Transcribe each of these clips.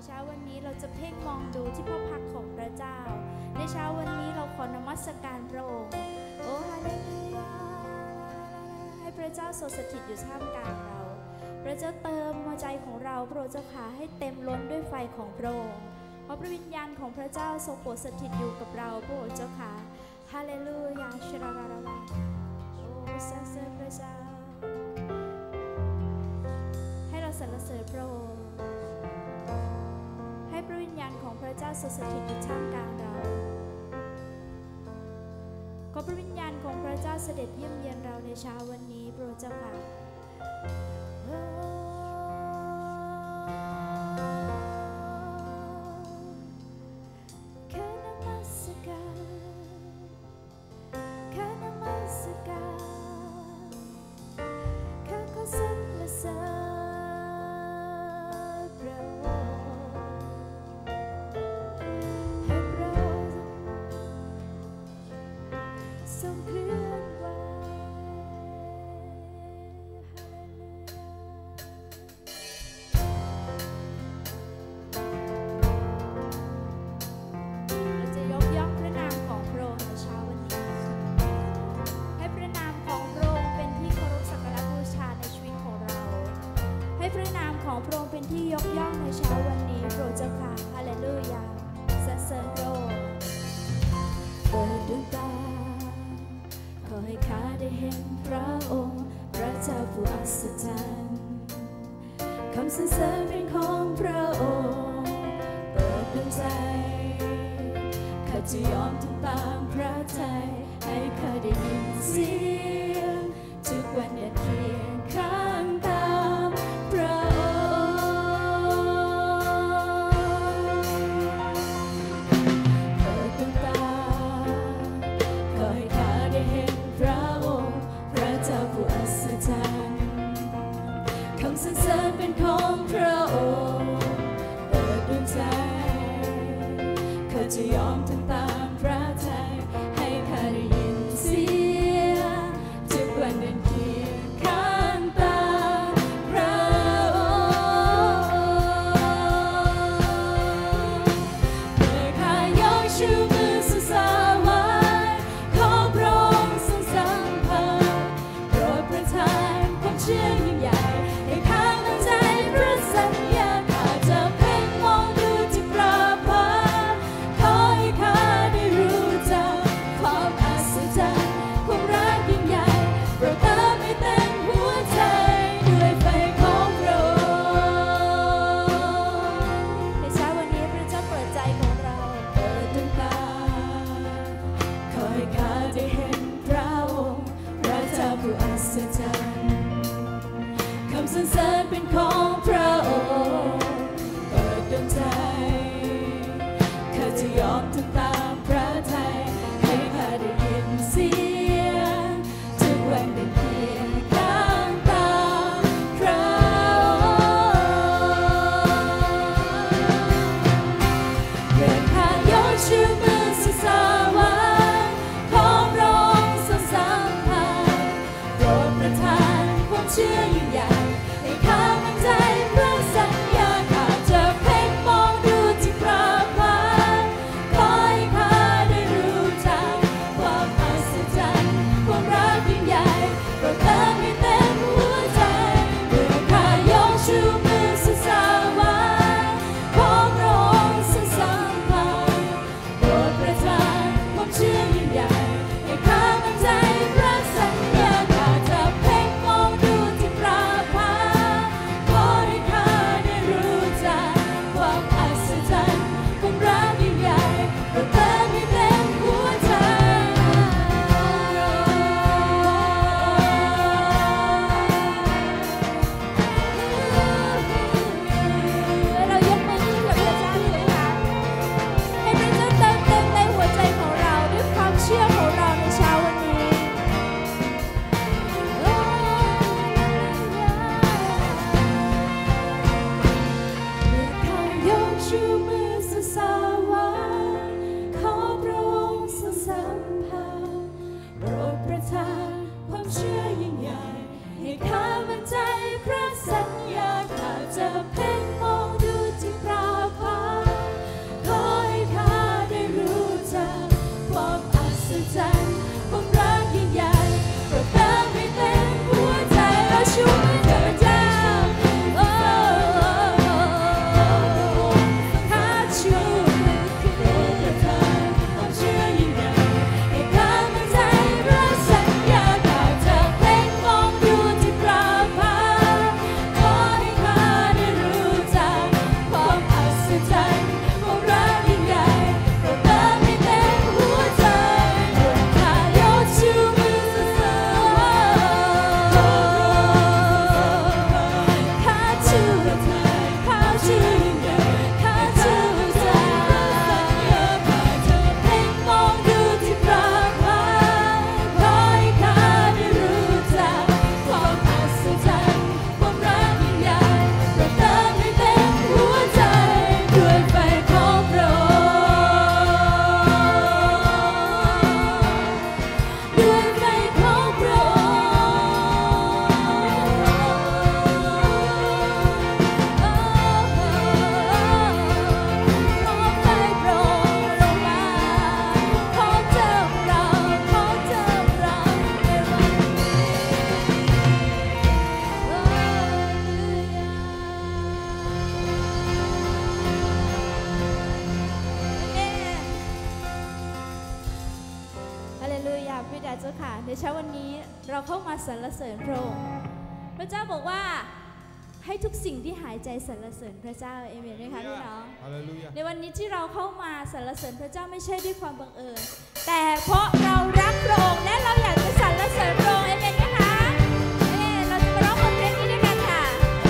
เช้าวันนี้เราจะเพ่งมองดูที่พระพักตร์ของพระเจ้าในเช้าวันนี้เราขอนมัสการพระองค์โอ้ฮาเลลูยาให้พระเจ้าทรงสถิตอยู่ท่ามกลางเราพระเจ้าเติมหัวใจของเราพระองค์เจ้าขาให้เต็มล้นด้วยไฟของพระองค์เพราะพระวิญญาณของพระเจ้าทรงโปรดสถิตอยู่กับเราพระองค์เจ้าขาฮาเลลูยาชราราราโอ้สรรเสริญพระเจ้าให้เราสรรเสริญพระองค์ให้พระวิญญาณของพระเจ้าทรงสถิตอยู่ท่ามกลางเราขอพระวิญญาณของพระเจ้าเสด็จเยี่ยมเยียนเราในเช้าวันนี้พระเจ้าค่ะที่ยกย่องในเช้าวันนี้โปรดเจ้าค่ะฮาเลลูยาสรรเสริญพระองค์เปิดดวงตาขอให้ข้าได้เห็นพระองค์พระเจ้าผู้อัศจรรย์คำสรรเสริญเป็นของพระองค์เปิดดวงใจข้าจะยอมทำตามพระทัยให้ข้าได้ยินเสียงทุกวันเดินเคียงข้างตามพระสรรเสริญเป็นของพระองค์เปิดดวงใจข้าจะยอมทำตามพระทัยให้ข้าได้ยินเสียงทุกวันเดินเคียงข้างตามพระองค์เมื่อข้ายกชูมือสู่สวรรค์ขอพระองค์ทรงสัมผัสโปรดประทานความเชื่อยิ่งใหญ่สัญญาข้าจะเพ่งมองดูที่พระพักตร์ขอให้ข้าได้รู้จักความอัศจรรย์ความรักยิ่งใหญ่โปรดเติมให้เต็มหัวใจด้วยไฟของพระองค์ในเช้าวันนี้พระเจ้าเปิดใจของเราเปิดดวงตาขอให้ข้าได้เห็นพระองค์พระเจ้าผู้อัศจรรย์คำสรรเสริญเป็นของพระองค์เปิดดวงใจข้าจะยอมทำตามพระทัยให้ข้าได้ยินเสียงทุกวันเดินเคียงข้างตามพระองค์เมื่อข้ายกชูมือสู่สวรรค์ขอพระองค์ทรงสัมผัสโปรดประทานความเชื่อยิ่งใหญ่ให้ข้ามั่นใจพระสัญญาข้าจะเพ่งมองดูที่พระพักตร์ขอให้ข้าได้รู้จักความอัศจรรย์ความรักยิ่งใหญ่โปรดเติมให้เต็มหัวใจเมื่อข้ายกชูมือสู่สวรรค์ขอพระองค์ทรงสัมผัสโปรดประทานความเชื่อยิ่งใหญ่ให้ข้ามั่นใจพระสัญญาข้าจะเพ่งมองดูที่พระพักตร์ขอให้ข้าได้รู้จักความอัศจรรย์ความรักยิ่งใหญ่โปรดเติมให้เต็มหัวใจเรายกมือขึ้นกับพระเจ้าดีไหมคะให้พระเจ้าเติมเต็มในหัวใจของเราด้วยความเชื่อของเราในเช้าวันนี้เมื่อข้ายกชูมือสู่สวรรค์ขอพระองค์ทรงสัมผัสโปรดประทานความเชื่อยิ่งใหญ่ให้ข้ามั่นใจพระสัญญาข้าจะเพ่งมองดูที่พระพับิดาเจ้าค่ะในเช้าวันนี้เราเข้ามาสรรเสริญพระองค์พระเจ้าบอกว่าให้ทุกสิ่งที่หายใจสรรเสริญพระเจ้าเอเมนไหมคะพี่น้องในวันนี้ที่เราเข้ามาสรรเสริญพระเจ้าไม่ใช่ด้วยความบังเอิญแต่เพราะเรารักพระองค์และเราอยากจะสรรเสริญพระองค์เอเมนไหมคะเราจะมาร้องบทเพลงนี้ด้วยกันค่ะ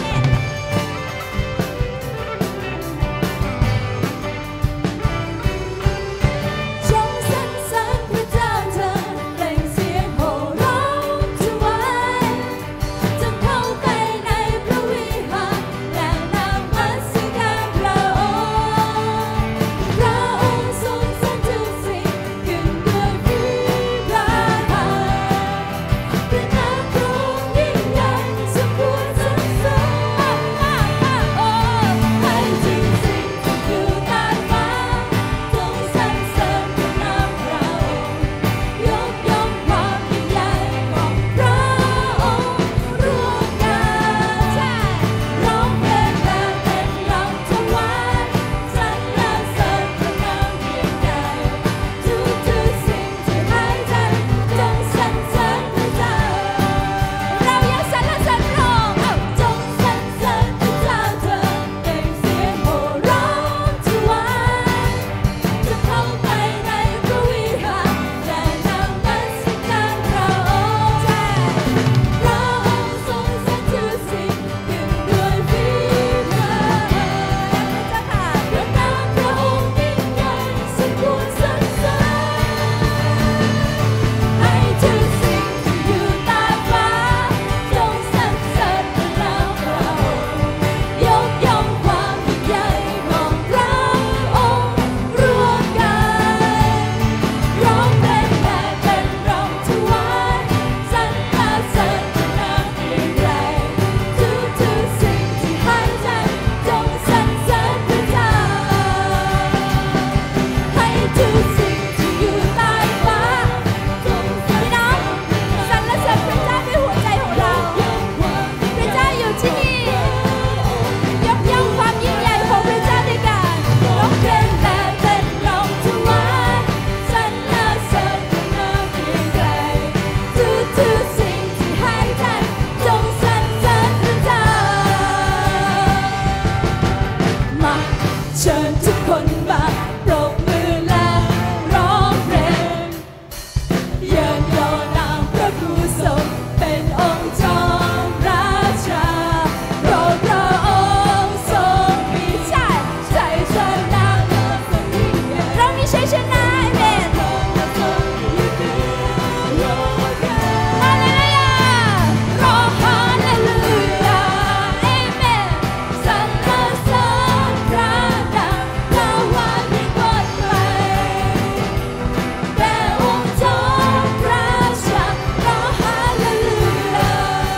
จงสรรเสริญพระเจ้าเถิดเปล่งเสียงโห่ร้องถวายจงเข้าไปในพระวิหารและนมัสการพระองค์พระองค์ทรงสรรทุกสิ่งขึ้นด้วยพระหัตถ์พระนามพระองค์ยิ่งใหญ่สมควรสรรเสริญให้ทุกสิ่งที่อยู่ใต้ฟ้าจงสรรเสริญพระนามพระองค์ยกย่องความยิ่งใหญ่ของพระองค์ร่วมกันร้องเพลงและเต้นรำถวายสรรเสริญพระนามยิ่งใหญ่ทุกสิ่งที่หายใจจงสรรเสริญพระเจ้าเราอยากสรรเสริญพระองค์จงสรรเสริญพระเจ้าเถิดเปล่งเสียงโห่ร้องถวายจะเข้าไปในพระวิหารและนมัสการพระองค์พระองค์ทรงสรรทุกสิ่งขึ้นด้วยฝีพระหัตถ์พระนามพระองค์ยิ่งใหญ่สมควรสรรเสริญให้ทุกสิ่งที่อยู่ใต้ฟ้าจงสรรเสริญพระนามพระองค์ยกย่องความยิ่งใหญ่ของพระองค์ร่วมกันร้องเพลงและเต้นรำถวายสรรเสริญพระนามยิ่งใหญ่ทุกสิ่งที่หายใจจงสรรเสริญพระเจ้าให้ทุกสิ่งที่อยู่ใต้ฟ้าจงพี่น้องสรรเสริญพระเจ้าด้วยหัวใจของเราพระเจ้าอยู่ที่นี่ยกย่องความยิ่งใหญ่ของพระเจ้าด้วยกันร้องเพลงและเต้นรำถวายสรรเสริญพระนามยิ่งใหญ่ทุกสิ่งที่หายใจจงสรรเสริญพระเจ้ามาเชิญทุกคนมาปรบมือและร้องเพลงเยินยอนามพระผู้ทรงเป็นองค์จอมราชาเพราะพระองค์ทรงมีชัยชนะเรามีชัยชนะเอเมนฮาเลลูยาร้องฮาเลลูยาเอเมนสรรเสริญพระนามถวายให้หมดไปแด่องค์จอมราชาร้องฮาเลลูยา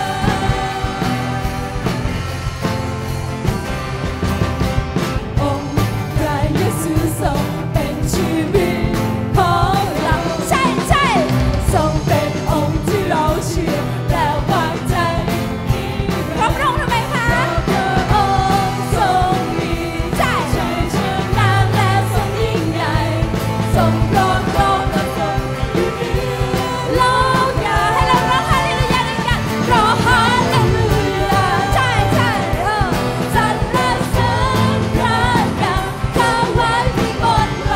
องค์พระเยซูทรงเป็นชีวิตของเราใช่ทรงเป็นองค์ที่เราเชื่อและวางใจเพราะพระองค์ทำไมคะพระองค์ทรงมีชัยชนะและทรงยิ่งใหญ่ทรงครองโลกและทรงอยู่เหนือโลกอย่าให้เราร้องฮาเลลูยาด้วยกันร้องฮาเลลูยาใช่สรรเสริญพระนามถวายให้หมดไป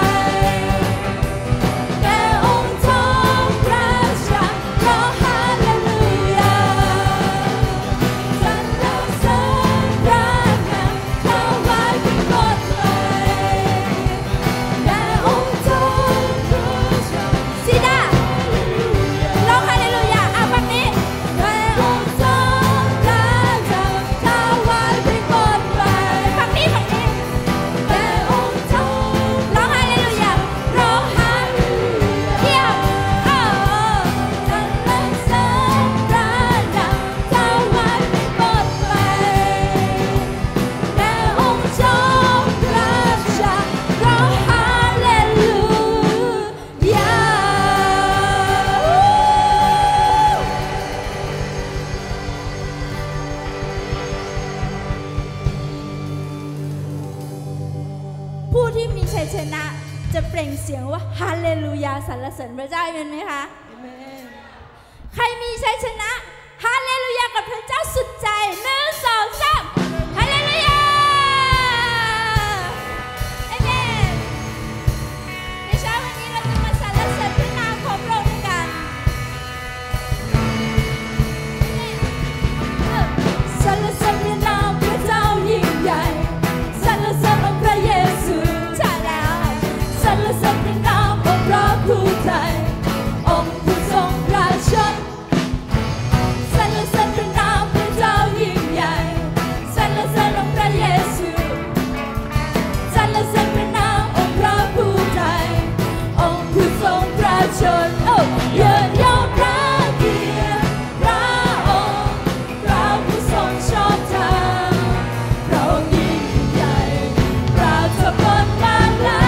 แด่องค์จอมราชาร้องฮาเลลูยาสรรเสริญพระนามถวายให้หมดไปแด่องค์จอมราชาซีดาร้องฮาเลลูยาฝั่งนี้แด่องค์จอมราชาถวายให้หมดไปฝั่งนี้แด่องค์จอมร้องฮาเลลูยาร้องฮาเลลูยาเยี่ยมสรรเสริญพระนามถวายให้หมดไปแด่องค์จอมราชาร้องฮาเลลูยาผู้ที่มีชัยชนะจะเปล่งเสียงว่าฮาเลลูยาสรรเสริญพระเจ้าเห็นไหมคะรมีชัยชนะฮาเลลูยากับพระเจ้าสุดใจ1 2 3ฮาเลลูยาเอเมนในเช้าวันนี้เราจะมาสรรเสริญพระนามของพระองค์กันสรรเสริญพระนามพระเจ้ายิ่งใหญ่สรรเสริญองค์พระเยซูใช่แล้วสรรเสริญพระนามองค์พระผู้ไถ่องค์ผู้ทรงราชนสรรเสริญพระนามพระเจ้ายิ่งใหญ่สรรเสริญองค์พระเยซูสรรเสริญพระนามองค์พระผู้ไถ่องค์ผู้ทรงราชนโอ้เยินยอพระเกียรติพระองค์พระผู้ทรงชอบธรรมพระองค์ยิ่งใหญ่พระเจ้าบนฟ้าและ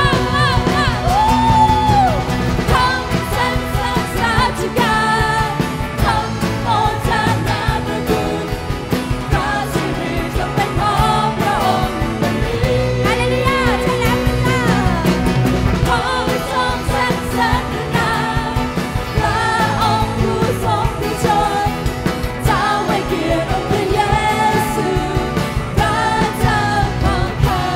คำสรรเสริญสาธุการคำโมทนาพระคุณพระสิริจงเป็นของพระองค์วันนี้ฮาเลลูยาใช่แล้วขอทรงสรรเสริญพระนามพระองค์ผู้ทรงพระชนเจ้าไว้เกียรติองค์พระเยซูพระเจ้าของข้า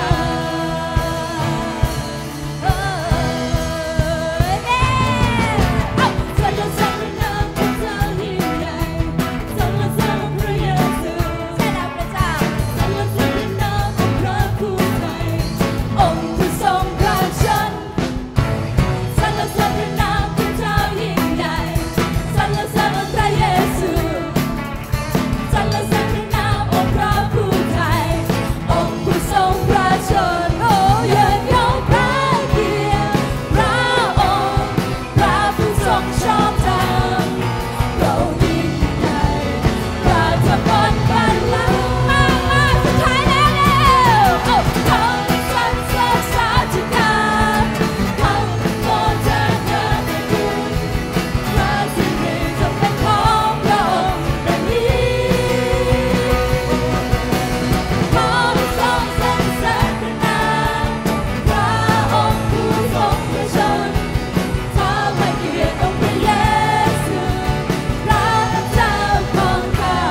เอเมนสรรเสริญพระนามพระเจ้ายิ่งใหญ่สรรเสริญองค์พระเยซูใช่แล้วพระเจ้าสรรเสริญพระนามองค์พระผู้ไถ่องค์ผู้ทรงราชนสรรเสริญพระนามพระเจ้ายิ่งใหญ่สรรเสริญองค์พระเยซูสรรเสริญพระนามองค์พระผู้ไถ่องค์ผู้ทรงราชนโอ้เยินยอพระเกียรติพระองค์พระผู้ทรงชอบธรรมเรายิ่งใหญ่พระเจ้าบนบัลลังก์มากสุดท้ายแล้วโอ้คำสรรเสริญสาธุการคำโมทนาพระคุณพระสิริจงเป็นของพระองค์ดังนี้ขอทรงสรรเสริญพระนามพระองค์ผู้ทรงพระชนท้าวไว้เกียรติองค์พระเยซูพระเจ้าของข้า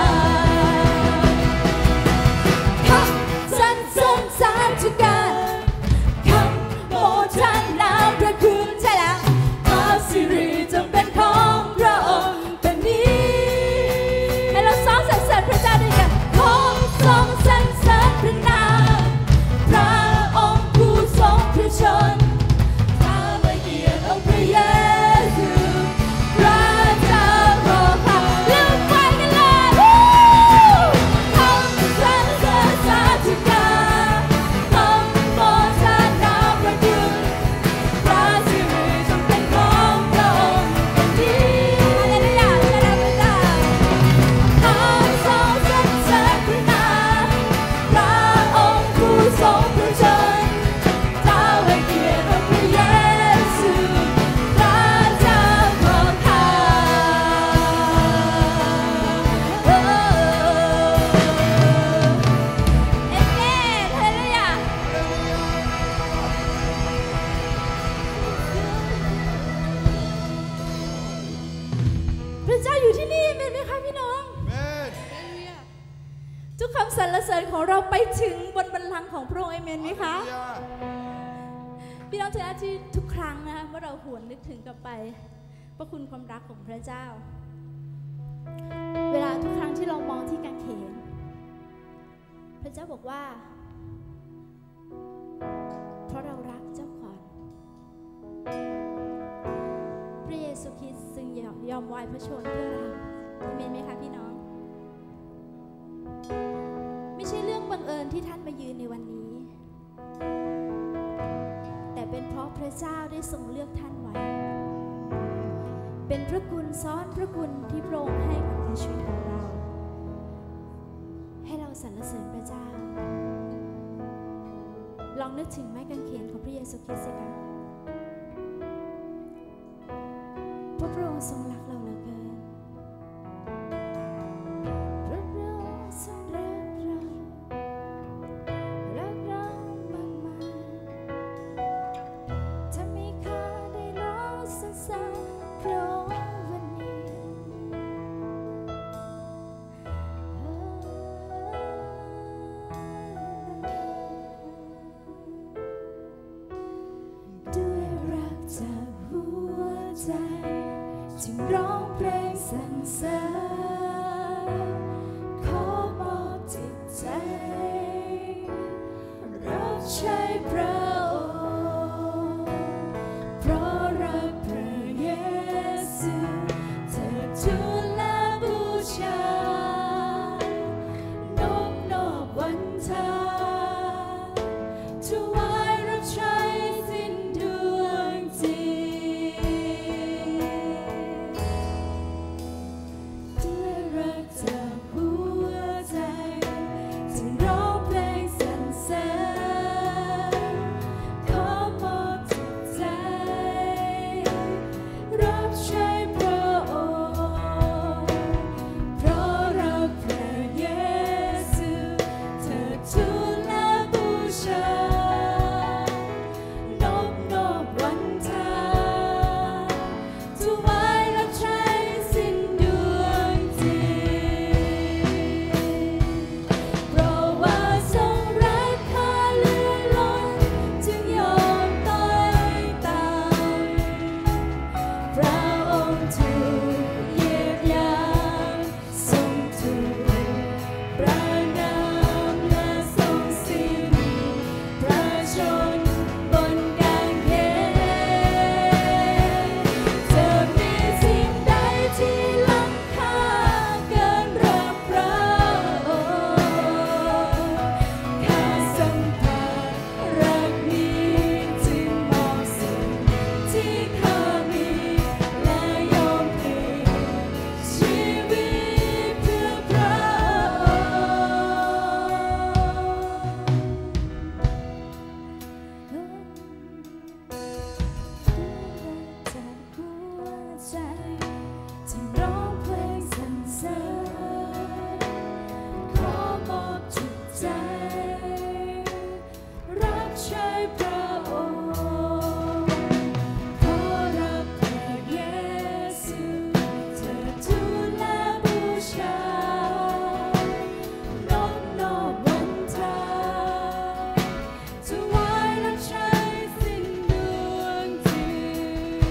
คำสรรเสริญสาธุการคำโมทนาพระคุณใช่แล้วพระสิริจงเป็นของพระองค์แบบนี้ให้เราสรรเสริญพระเจ้าด้วยกันขอทรงสรรเสริญพระนามพระองค์ผู้ทรงพระชนท้าวไว้เกียรติองค์พระเยซูพระเจ้าของข้าลืมไปกันเลยคำสรรเสริญสาธุการคำโมทนาพระคุณพระสิริจงเป็นของพระองค์แบบนี้ฮาเลลูยาใช่แล้วพระเจ้าขอทรงสรรเสริญพระนามพระองค์ผู้ทรงพระชนท้าวไว้เกียรติองค์พระเยซูพระเจ้าของข้าเอเมนฮาเลลูยาพระเจ้าอยู่ที่นี่เห็นไหมคะพี่น้องทุกคำสรรเสริญของเราไปถึงบนบัลลังก์ของพระองค์เอเมนไหมคะ พี่น้องเจ้าที่ทุกครั้งนะคะเมื่อเราหวนนึกถึงกลับไปพระคุณความรักของพระเจ้า เวลาทุกครั้งที่เรามองที่กางเขนพระเจ้าบอกว่าเพราะเรารักเจ้าก่อนพระเยซูคริสต์ซึ่งยอมวายพระชนเพื่อเราเอเมนไหมคะพี่น้องไม่ใช่เรื่องบังเอิญที่ท่านมายืนในวันนี้แต่เป็นเพราะพระเจ้าได้ทรงเลือกท่านไว้เป็นพระคุณซ้อนพระคุณที่พระองค์ให้กับในชีวิตของเราให้เราสรรเสริญพระเจ้าลองนึกถึงไม้กางเขนของพระเยซูคริสต์สิคะเพราะพระองค์ทรงรักเราเหลือเกินพระองค์ทรงรักเรามากมายถ้ามีค่าได้ร้องสรรเสริญพระองค์วันนี้ใช้พระองค์เพราะรักพระเยซูเธอทูลและบูชานอบนอบวันทาถวายรับใช้สิ้นดวงจิตด้วยรักจากหัวใจจึงร้องเพลงสรรเสริญขอมอบจิตใจรับใช้พระองค์เพราะรักพระเยซูเธอทูลและบูชานอบนอบวันทาถวายรับใช้สิ้นดวงจิตเพราะว่าทรงรักข้าเหลือล้นจึงยอมต้อยต่ำพระองค์ถูกเหยียดหยามทรงถูกประณามและทรงสิ้นพระชนบนกางเขนจะมีสิ่งใดที่ล้ำค่าเกินรักพระองค์ข้าสัมผัสรักนี้จึงมองสิ่งที่ข้ามีและยอมเปลี่ยนชีวิตเพื่อพระองค์จากหัวใจจึงร้องเพลงสรรเสริญขอมอบจิตใจรับใช้พระองค์เพราะรักพระเยซูเธอทูลและบูชานอบนอบวันทาถวายรับใช้สิ้นดวงจิต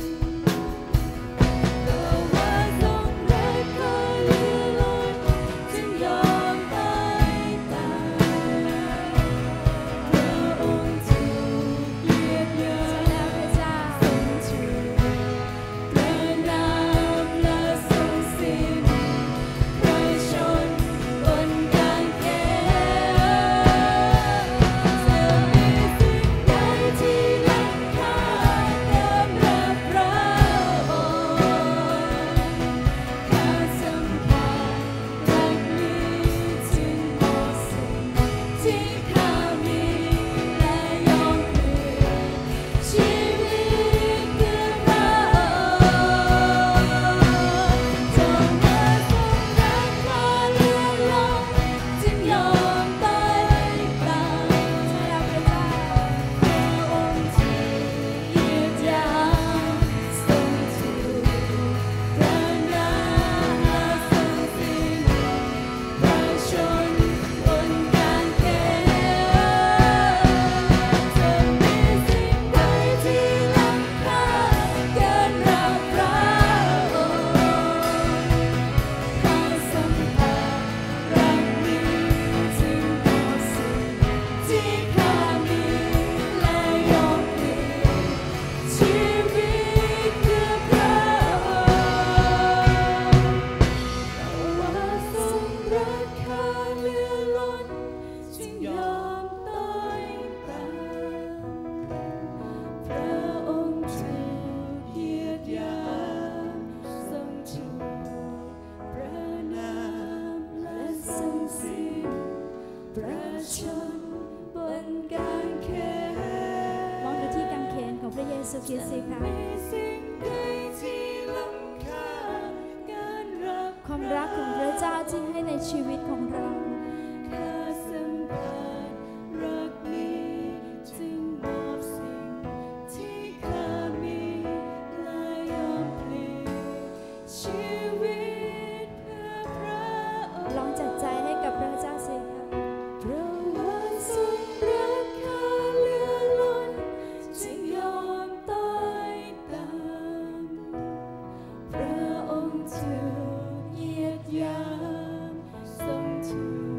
เพราะว่าทรงรักข้าเหลือล้นจึงยอมต้อยต่ำพระองค์ถูกเหยียดหยามทรงถูกประณามและทรงสิ้นพระชนบนกางเขนจะมีสิ่งใดที่ล้ำค่าเกินรักพระองค์ข้าสัมผัสรักนี้จึงมองสิ่งที่ข้ามีและยอมเปลี่ยนชีวิตเพื่อพระองค์จงมาทรงรักข้าเหลือล้นจึงยอมต้อยต่ำพระองค์ถูกเหยียดหยามทรงถูกประณามและทรงสิ้นพระชนบนกางเขนจะมีสิ่งใดที่ล้ำค่าเกินรักพระองค์ข้าสัมผัสรักนี้จึงมองสิ่งที่ข้ามีและยอมเปลี่ยนชีวิตเพื่อพระองค์ว่าทรงรักข้าเหลือล้นจึงยอมต้อยต่ำพระองค์ถูกเหยียดหยามทรงถูกประณามและทรงสิ้นพระชนบนกางเขนมองดูที่กางเขนของพระเยซูคริสต์สิคะมีสิ่งใดที่ล้ำค่าเกินรักความรักของพระเจ้าที่ให้ในชีวิตของเราข้าสัมผัสรักนี้จึงมอบสิ่งที่ข้ามีและยอมเปลี่ยนชีวิตเพื่อพระองค์ลองจัดใจให้กับพระเจ้าสิคะเพราะว่าทรงรักข้าเหลือล้นจึงยอมต้อยต่ำพระองค์ถูกเหยียดหยามทรงถูก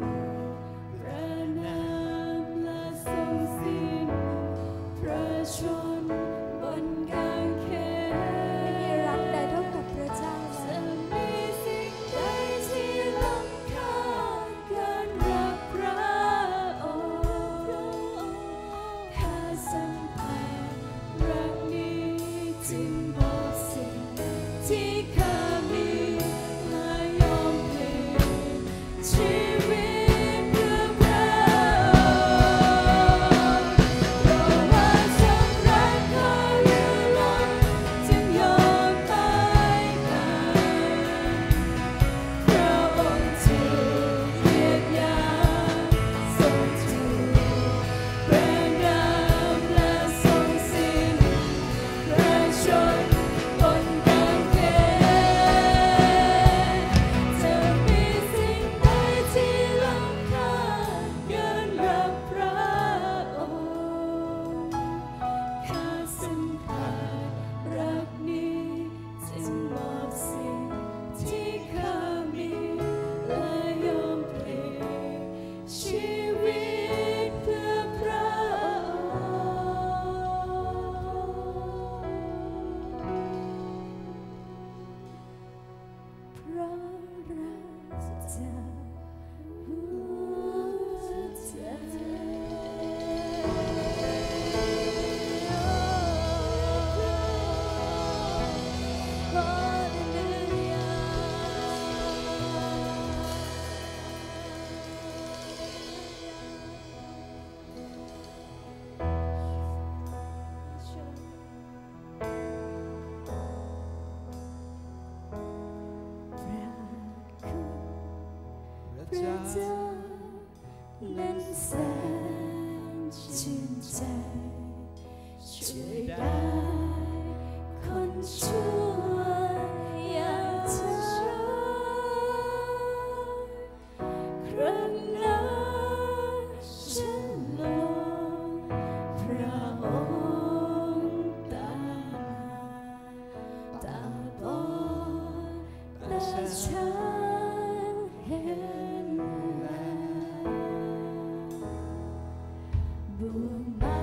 พระเจ้านั้นแสนชื่นใจช่วยได้คนชั่วอย่างเธอครั้งนั้นฉันลงพระองค์ตาบอดแต่ฉันเห็นแล้วบุญมา